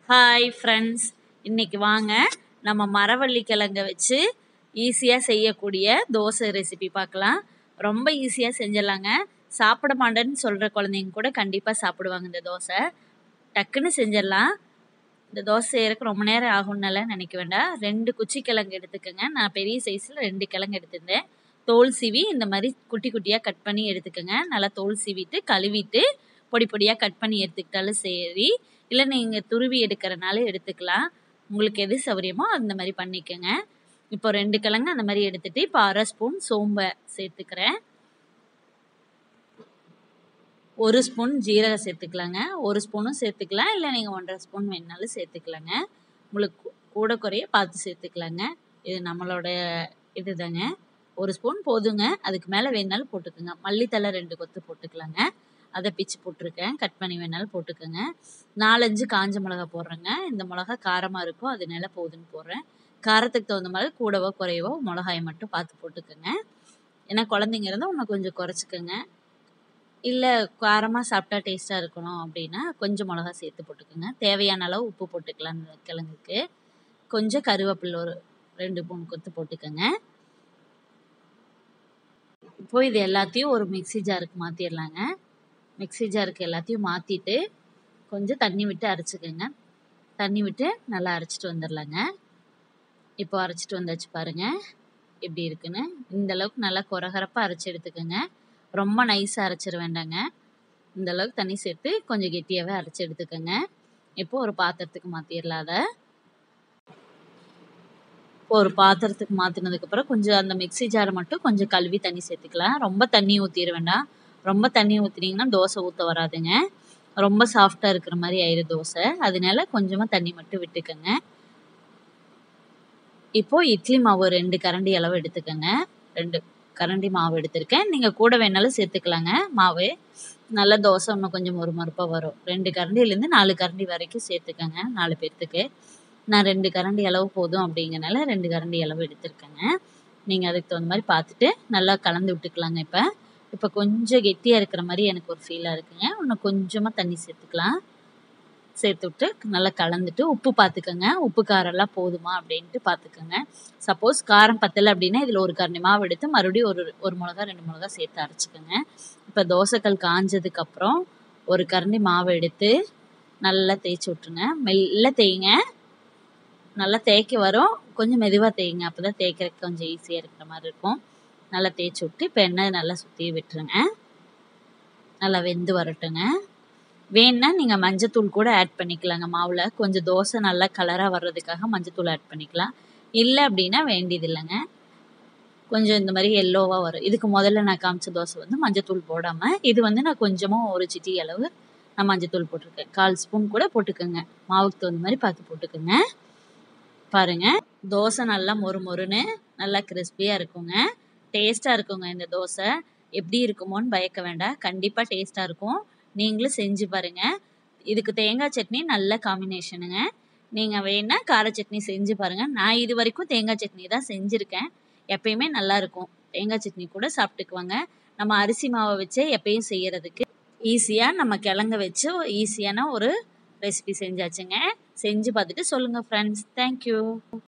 Hi friends, இன்னைக்கு வாங்க நம்ம மரவள்ளி கிழங்க வச்சு ஈஸியாக செய்யக்கூடிய தோசை ரெசிபி பார்க்கலாம். ரொம்ப ஈஸியாக செஞ்சிடலாங்க. சாப்பிட மாட்டேன்னு சொல்கிற குழந்தைங்க கூட கண்டிப்பாக சாப்பிடுவாங்க. இந்த தோசை டக்குன்னு செஞ்சிடலாம். இந்த தோசை செய்யறதுக்கு ரொம்ப நேரம் ஆகும்னால நினைக்க வேண்டாம். 2 குச்சி கிழங்கு எடுத்துக்கோங்க. நான் பெரிய சைஸில் 2 கிழங்கு எடுத்துருந்தேன். தோல் சீவி இந்த மாதிரி குட்டி குட்டியாக கட் பண்ணி எடுத்துக்கோங்க. நல்லா தோல் சீவிட்டு கழுவிட்டு பொடி பொடியாக கட் பண்ணி எடுத்துக்கிட்டாலும் சரி, இல்லை நீங்கள் துருவி எடுக்கிறனால எடுத்துக்கலாம். உங்களுக்கு எது சௌகரியமோ அந்த மாதிரி பண்ணிக்கோங்க. இப்போ 2 கிழங்கு அந்த மாதிரி எடுத்துட்டு இப்போ 1/2 ஸ்பூன் சோம்பை சேர்த்துக்கிறேன். 1 ஸ்பூன் ஜீரகம் சேர்த்துக்கலாங்க. 1 ஸ்பூனும் சேர்த்துக்கலாம், இல்லை நீங்கள் 1.5 ஸ்பூன் வேணுனாலும் சேர்த்துக்கலாங்க. உங்களுக்கு கூட குறைய பார்த்து சேர்த்துக்கலாங்க. இது நம்மளோட இது தாங்க. 1 ஸ்பூன் போதுங்க. அதுக்கு மேலே வேணுனாலும் போட்டுக்கோங்க. மல்லித்தலை 2 கொத்து போட்டுக்கலாங்க. அதை பிச்சு போட்டிருக்கேன். கட் பண்ணி வேணாலும் போட்டுக்கோங்க. 4-5 காஞ்ச மிளகா போடுறேங்க. இந்த மிளகா காரமாக இருக்கும், அதனால போதுன்னு போடுறேன். காரத்துக்கு தகுந்த மாதிரி கூடவோ குறையவோ மிளகாயை மட்டும் பார்த்து போட்டுக்கோங்க. ஏன்னா குழந்தைங்க இருந்தால் இன்னும் கொஞ்சம் குறைச்சிக்கோங்க. இல்லை காரமாக சாப்பிட்டா டேஸ்ட்டாக இருக்கணும் அப்படின்னா கொஞ்சம் மிளகா சேர்த்து போட்டுக்கோங்க. தேவையான அளவு உப்பு போட்டுக்கலாம். இந்த கிழங்குக்கு கொஞ்சம் கருவேப்பிலை ஒரு 2-3 கொத்து போட்டுக்கோங்க. இப்போ இது எல்லாத்தையும் ஒரு மிக்ஸி ஜாருக்கு மாற்றிடலாங்க. மிக்ஸி ஜாருக்கு எல்லாத்தையும் மாற்றிட்டு கொஞ்சம் தண்ணி விட்டு அரைச்சிக்கோங்க. தண்ணி விட்டு நல்லா அரைச்சிட்டு வந்துடலாங்க. இப்போ அரைச்சிட்டு வந்தாச்சு பாருங்கள் எப்படி இருக்குன்னு. இந்த அளவுக்கு நல்லா கொரகரப்பாக அரைச்சி எடுத்துக்கோங்க. ரொம்ப நைஸாக அரைச்சிட வேண்டாங்க. இந்த அளவுக்கு தண்ணி சேர்த்து கொஞ்சம் கெட்டியாகவே அரைச்சி எடுத்துக்கோங்க. இப்போ ஒரு பாத்திரத்துக்கு மாற்றிடலாம். அதை இப்போ ஒரு பாத்திரத்துக்கு மாற்றினதுக்கப்புறம் கொஞ்சம் அந்த மிக்ஸி ஜாரை மட்டும் கொஞ்சம் கழுவி தண்ணி சேர்த்துக்கலாம். ரொம்ப தண்ணி ஊற்றிட வேண்டாம். ரொம்ப தண்ணி ஊற்றினீங்கன்னா தோசை ஊற்ற வராதுங்க. ரொம்ப சாஃப்டாக இருக்கிற மாதிரி ஆயிடும் தோசை. அதனால கொஞ்சமாக தண்ணி மட்டும் விட்டுக்கோங்க. இப்போது இட்லி மாவு 2 கரண்டி அளவு எடுத்துக்கோங்க. 2 கரண்டி மாவு எடுத்திருக்கேன். நீங்கள் கூட வேணாலும் சேர்த்துக்கலாங்க. மாவு நல்லா தோசை இன்னும் கொஞ்சம் மொறுமொறுப்பாக வரும். 2 கரண்டிலேருந்து 4 கரண்டி வரைக்கும் சேர்த்துக்கோங்க. 4 பேர்த்துக்கு. நான் 2 கரண்டி அளவு போதும் அப்படிங்கிறனால 2 கரண்டி அளவு எடுத்துருக்கேங்க. நீங்கள் அதுக்கு தகுந்த மாதிரி பார்த்துட்டு நல்லா கலந்து விட்டுக்கலாங்க. இப்போ கொஞ்சம் கெட்டியாக இருக்கிற மாதிரி எனக்கு ஒரு ஃபீலாக இருக்குங்க. இன்னும் கொஞ்சமாக தண்ணி சேர்த்துக்கலாம். சேர்த்து விட்டு நல்லா கலந்துட்டு உப்பு பார்த்துக்கோங்க. உப்பு காரெல்லாம் போதுமா அப்படின்ட்டு பார்த்துக்கோங்க. சப்போஸ் காரம் பத்தலை அப்படின்னா இதில் ஒரு கரண்டி மாவு எடுத்து மறுபடியும் ஒரு மிளகா 2 மிளகா சேர்த்து அரைச்சிக்கோங்க. இப்போ தோசைக்கல் காஞ்சதுக்கப்புறம் ஒரு கரண்டி மாவு எடுத்து நல்லா தேய்ச்சி விட்ருங்க. மெல்ல தேய்ங்க. நல்லா தேய்க்க வரும். கொஞ்சம் மெதுவாக தேய்ங்க. அப்போ தான் தேய்க்கிறதுக்கு கொஞ்சம் ஈஸியாக இருக்கிற மாதிரி இருக்கும். நல்லா தேய்ச்சி விட்டு இப்போ எண்ணெய் நல்லா சுற்றி விட்டுருங்க. நல்லா வெந்து வரட்டுங்க. வேணுன்னா நீங்கள் மஞ்சத்தூள் கூட ஆட் பண்ணிக்கலாங்க. மாவில் கொஞ்சம் தோசை நல்லா கலராக வர்றதுக்காக மஞ்சத்தூள் ஆட் பண்ணிக்கலாம். இல்லை அப்படின்னா வேண்டியது இல்லைங்க. கொஞ்சம் இந்த மாதிரி எல்லோவாக வரும். இதுக்கு முதல்ல நான் காமிச்ச தோசை வந்து மஞ்சத்தூள் போடாமல், இது வந்து நான் கொஞ்சமாக ஒரு சிட்டி அளவு நான் மஞ்சத்தூள் போட்டிருக்கேன். 1/4 ஸ்பூன் கூட போட்டுக்கோங்க. மாவுக்கு தகுந்த மாதிரி பார்த்து போட்டுக்கோங்க. பாருங்கள் தோசை நல்லா மொறுமொறுன்னு நல்லா கிறிஸ்பியாக இருக்குங்க. டேஸ்ட்டாக இருக்குங்க. இந்த தோசை எப்படி இருக்குமோன்னு பயக்க வேண்டாம். கண்டிப்பாக டேஸ்ட்டாக இருக்கும். நீங்களும் செஞ்சு பாருங்கள். இதுக்கு தேங்காய் சட்னி நல்ல காம்பினேஷனுங்க. நீங்கள் வேணா கார சட்னி செஞ்சு பாருங்கள். நான் இது வரைக்கும் தேங்காய் சட்னி தான் செஞ்சுருக்கேன். எப்பயுமே நல்லாயிருக்கும். தேங்காய் சட்னி கூட சாப்பிட்டுக்குவாங்க. நம்ம அரிசி மாவை வச்சே எப்பயும் செய்கிறதுக்கு ஈஸியாக நம்ம கிழங்க வச்சு ஈஸியான ஒரு ரெசிபி செஞ்சாச்சுங்க. செஞ்சு பார்த்துட்டு சொல்லுங்கள் ஃப்ரெண்ட்ஸ். தேங்க்யூ.